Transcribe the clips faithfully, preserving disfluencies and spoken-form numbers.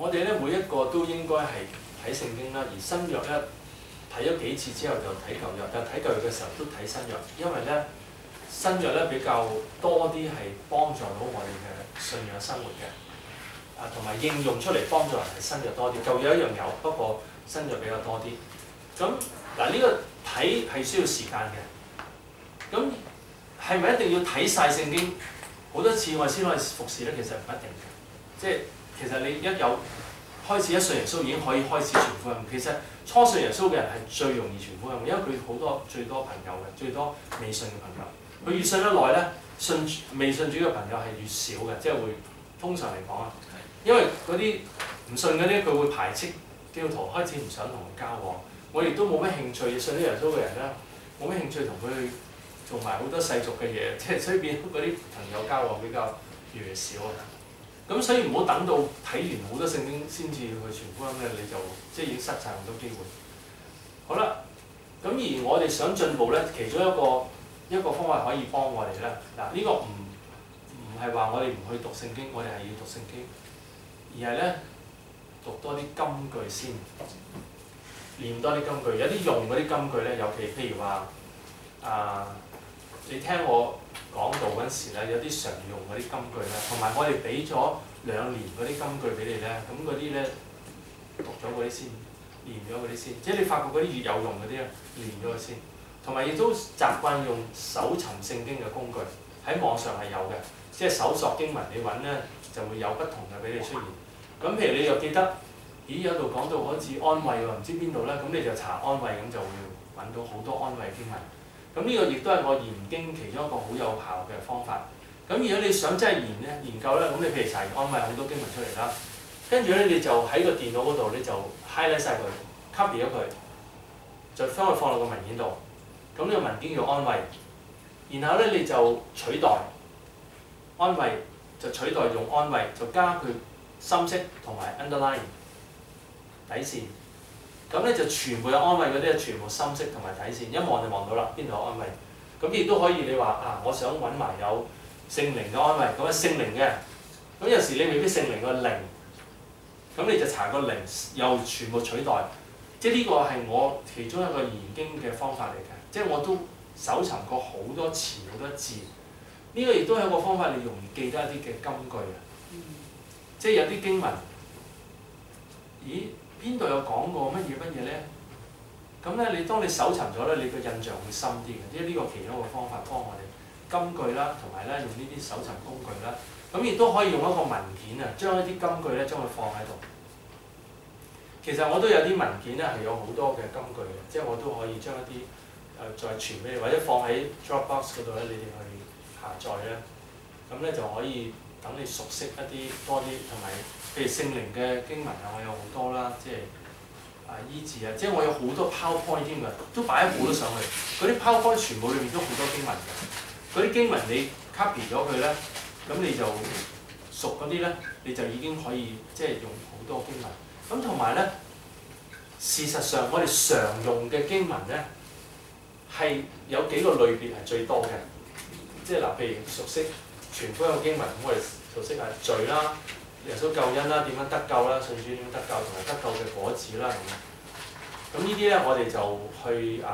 我哋咧每一個都應該係睇聖經啦，而新約咧睇咗幾次之後就睇舊約，但係睇舊約嘅時候都睇新約，因為咧新約咧比較多啲係幫助到我哋嘅信仰生活嘅，啊同埋應用出嚟幫助人係新約多啲，舊約一樣有，不過新約比較多啲。咁嗱呢個睇係需要時間嘅，咁係咪一定要睇晒聖經好多次我哋先可以服侍咧？其實唔一定嘅，即係其實你一有開始一信耶穌已經可以開始傳福音。其實初信耶穌嘅人係最容易傳福音，因為佢好多最多朋友嘅，最多未信嘅朋友。佢越信得耐咧，信未信主嘅朋友係越少嘅，即係會通常嚟講啊，因為嗰啲唔信嗰啲佢會排斥基督徒，開始唔想同佢交往。我亦都冇乜興趣信咗耶穌嘅人咧，冇乜興趣同佢去做埋好多世俗嘅嘢，即係所以變嗰啲朋友交往比較越嚟越少啊。咁所以唔好等到睇完好多聖經先至去傳福音咧，你就即係已經失晒好多機會。好啦，咁而我哋想進步咧，其中一個一個方法可以幫我哋咧，嗱、這、呢個唔唔係話我哋唔去讀聖經，我哋係要讀聖經，而係咧讀多啲金句先。念多啲金句，有啲用嗰啲金句咧，尤其譬如話啊，你聽我講道嗰陣時咧，有啲常用嗰啲金句咧，同埋我哋俾咗兩年嗰啲金句俾你咧，咁嗰啲咧讀咗嗰啲先，念咗嗰啲先，即係你發覺嗰啲越有用嗰啲咧，念咗佢先，同埋亦都習慣用搜尋聖經嘅工具，喺網上係有嘅，即係搜索經文你揾咧就會有不同嘅俾你出現。咁譬如你又記得。咦，有度講到好似安慰喎，唔知邊度咧？咁你就查安慰，咁就會揾到好多安慰經文。咁呢個亦都係我研經其中一個好有效嘅方法。咁如果你想真係研咧研究咧，咁你譬如查安慰好多經文出嚟啦，跟住咧你就喺個電腦嗰度你就 highlight 晒佢 ，copy 咗佢，就將佢放落個文件度。咁呢個文件叫安慰，然後咧你就取代安慰，就取代用安慰，就加佢深色同埋 underline。底線，咁咧就全部有安慰嗰啲，全部深色同埋底線，一望就望到啦，邊度有安慰。咁亦都可以你話啊，我想揾埋有聖靈嘅安慰，咁啊聖靈嘅，咁有時你未必聖靈個靈，咁你就查個靈，又全部取代。即係呢個係我其中一個研經嘅方法嚟嘅，即係我都搜尋過好多詞好多字，呢、這個亦都係一個方法，你容易記得一啲嘅金句啊。即係有啲經文，咦？邊度有講過乜嘢乜嘢咧？咁咧，你當你搜尋咗咧，你個印象會深啲嘅。即係呢個其中一個方法幫我哋金句啦，同埋咧用呢啲搜尋工具啦。咁亦都可以用一個文件啊，將一啲金句咧將佢放喺度。其實我都有啲文件咧係有好多嘅金句嘅，即係我都可以將一啲誒、呃、再傳俾你，或者放喺 Dropbox 嗰度咧，你哋去下載咧。咁咧就可以等你熟悉一啲多啲，同埋。譬如聖靈嘅經文啊，我有好多啦，即係啊醫治啊，即係我有好多 PowerPoint 添㗎，都擺咗好多上去。嗰啲 PowerPoint 全部裏面都好多經文嘅。嗰啲經文你 copy 咗佢咧，咁你就熟嗰啲咧，你就已經可以即係用好多經文。咁同埋咧，事實上我哋常用嘅經文咧，係有幾個類別係最多嘅。即係嗱，譬如熟悉全福音嘅經文，我哋熟悉係罪啦。耶穌救恩啦，點樣得救啦？信主點樣得救，同埋得救嘅果子啦咁。咁呢啲咧，我哋就去誒、嗯，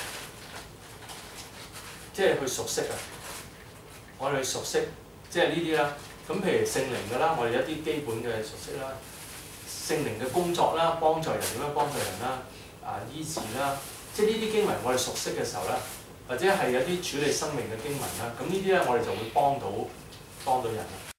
即係去熟悉啊！我哋去熟悉，即係呢啲啦。咁譬如聖靈嘅啦，我哋一啲基本嘅熟悉啦。聖靈嘅工作啦，幫助人點樣幫助人啦？啊，醫治啦，即係呢啲經文我哋熟悉嘅時候咧，或者係有啲處理生命嘅經文啦。咁呢啲咧，我哋就會幫到幫到人啦。